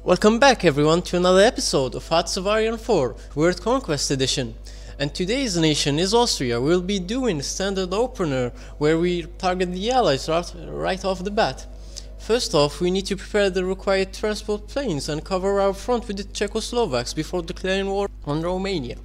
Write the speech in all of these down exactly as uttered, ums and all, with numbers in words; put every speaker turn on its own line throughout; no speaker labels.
Welcome back everyone to another episode of Hearts of Iron four World Conquest Edition. And today's nation is Austria. We'll be doing a standard opener where we target the allies right, right off the bat. First off, we need to prepare the required transport planes and cover our front with the Czechoslovaks before declaring war on Romania.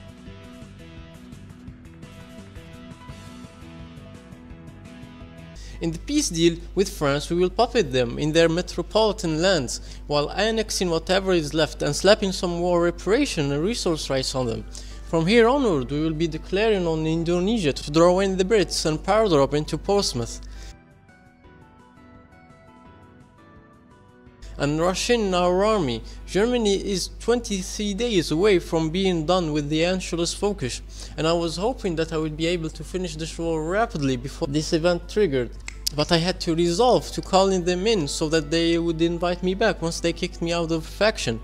In the peace deal with France, we will puppet them in their metropolitan lands, while annexing whatever is left and slapping some war reparation and resource rights on them. From here onward, we will be declaring on Indonesia to draw in the Brits and power drop into Portsmouth, and rush in our army. Germany is twenty-three days away from being done with the Anschluss focus, and I was hoping that I would be able to finish this war rapidly before this event triggered. But I had to resolve to calling them in so that they would invite me back once they kicked me out of faction.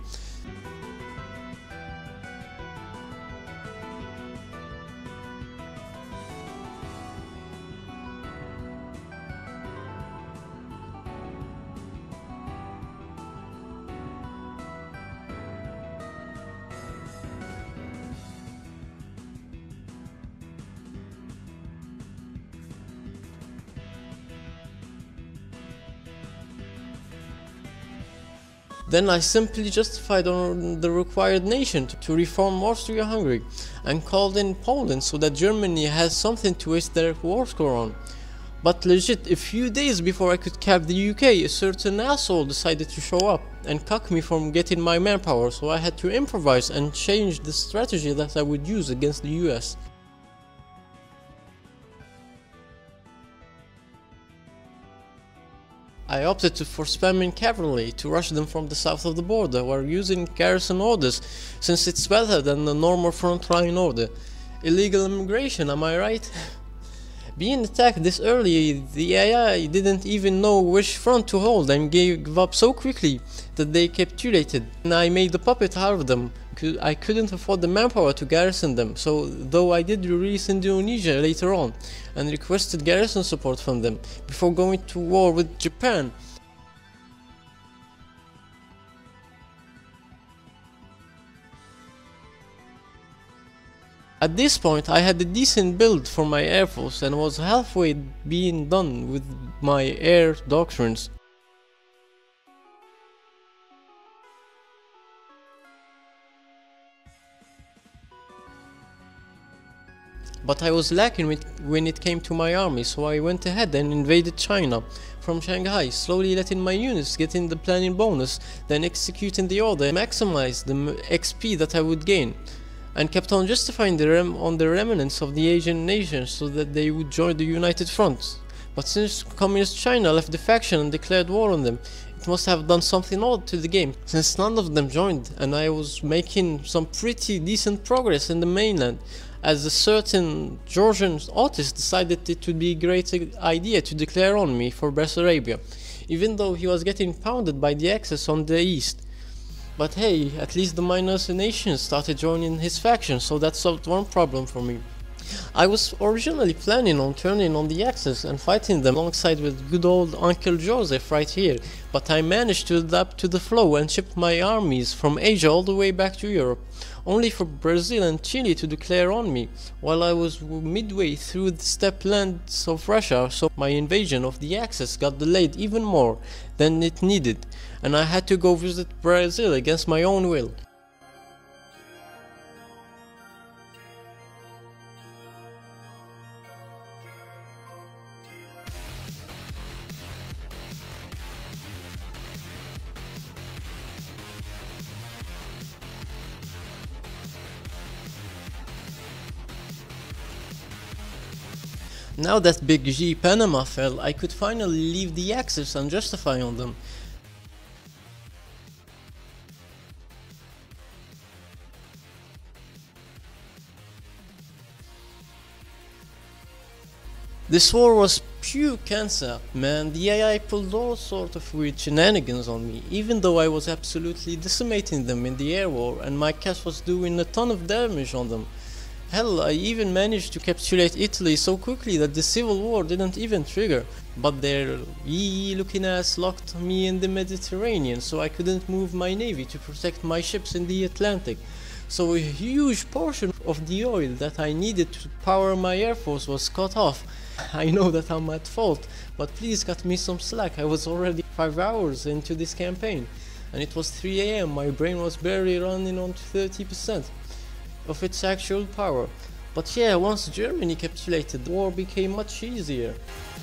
Then I simply justified on the required nation to reform Austria-Hungary and called in Poland so that Germany has something to waste their war score on. But legit, a few days before I could cap the U K, a certain asshole decided to show up and cuck me from getting my manpower, so I had to improvise and change the strategy that I would use against the U S. I opted for spamming cavalry to rush them from the south of the border while using garrison orders, since it's better than the normal frontline order. Illegal immigration, am I right? Being attacked this early, the A I didn't even know which front to hold and gave up so quickly that they capitulated, and I made a puppet out of them. I couldn't afford the manpower to garrison them, so though I did release Indonesia later on and requested garrison support from them before going to war with Japan. At this point I had a decent build for my air force and was halfway being done with my air doctrines. But I was lacking when it came to my army, so I went ahead and invaded China from Shanghai, slowly letting my units get in the planning bonus, then executing the order and maximize the X P that I would gain, and kept on justifying the rem on the remnants of the Asian nations so that they would join the United Front. But since Communist China left the faction and declared war on them, it must have done something odd to the game, since none of them joined, and I was making some pretty decent progress in the mainland, as a certain Georgian artist decided it would be a great idea to declare on me for Bessarabia, even though he was getting pounded by the Axis on the east. But hey, at least the minor nations started joining his faction, so that solved one problem for me. I was originally planning on turning on the Axis and fighting them alongside with good old Uncle Joseph right here, but I managed to adapt to the flow and shipped my armies from Asia all the way back to Europe, only for Brazil and Chile to declare on me, while I was midway through the steppe lands of Russia, so my invasion of the Axis got delayed even more than it needed, and I had to go visit Brazil against my own will. Now that Big G Panama fell, I could finally leave the Axis and justify on them. This war was pure cancer, man. The A I pulled all sort of weird shenanigans on me, even though I was absolutely decimating them in the air war and my cast was doing a ton of damage on them. Hell, I even managed to capitulate Italy so quickly that the civil war didn't even trigger. But their wee looking ass locked me in the Mediterranean, so I couldn't move my navy to protect my ships in the Atlantic. So a huge portion of the oil that I needed to power my air force was cut off. I know that I'm at fault, but please cut me some slack. I was already five hours into this campaign, and it was three A M My brain was barely running on thirty percent of its actual power. But yeah, once Germany capitulated, the war became much easier.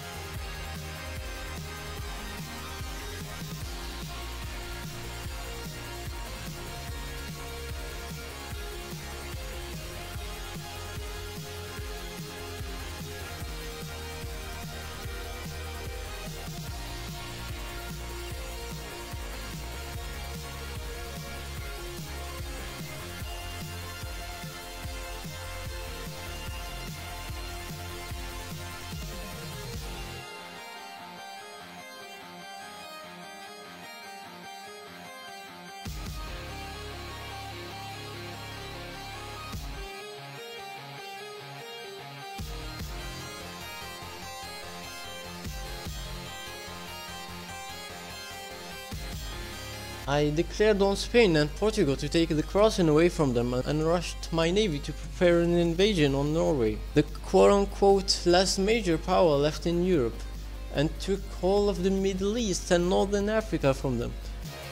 I declared on Spain and Portugal to take the crossing away from them and rushed my navy to prepare an invasion on Norway, the quote-unquote last major power left in Europe, and took all of the Middle East and Northern Africa from them.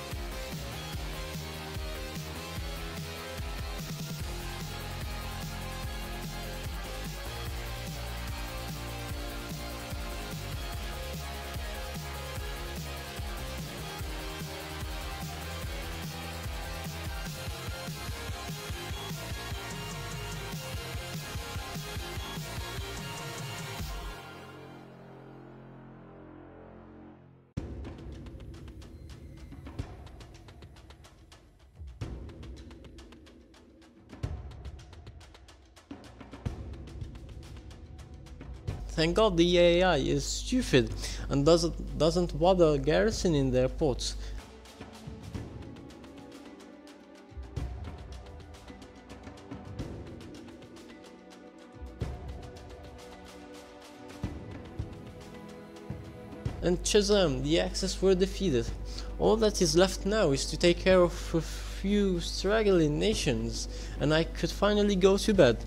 Thank God the A I is stupid and doesn't doesn't bother garrisoning their ports. And Shazam, the Axis were defeated. All that is left now is to take care of a few straggling nations, and I could finally go to bed.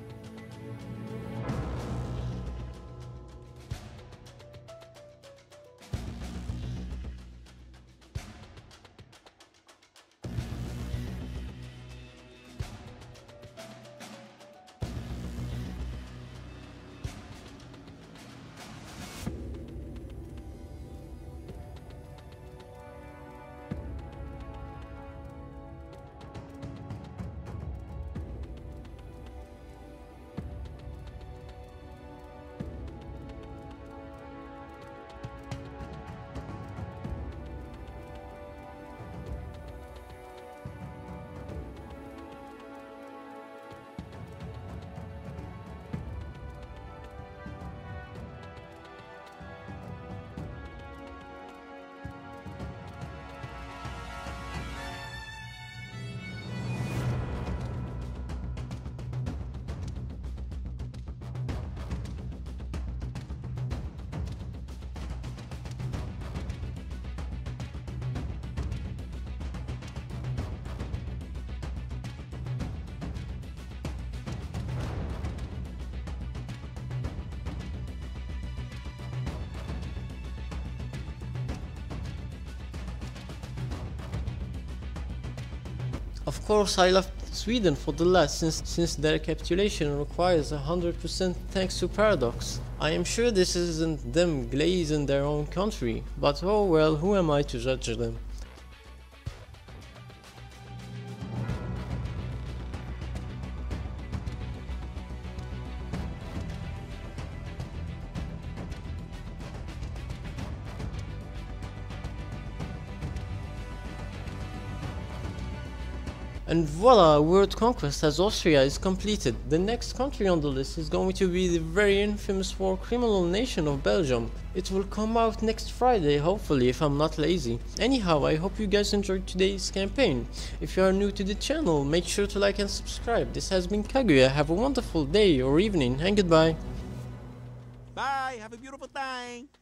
Of course, I left Sweden for the last, since, since their capitulation requires one hundred percent thanks to Paradox. I am sure this isn't them glazing their own country, but oh well, who am I to judge them? And voila, world conquest as Austria is completed. The next country on the list is going to be the very infamous war criminal nation of Belgium. It will come out next Friday, hopefully, if I'm not lazy. Anyhow, I hope you guys enjoyed today's campaign. If you are new to the channel, make sure to like and subscribe. This has been Kaguya. Have a wonderful day or evening, and goodbye.
Bye, have a beautiful time.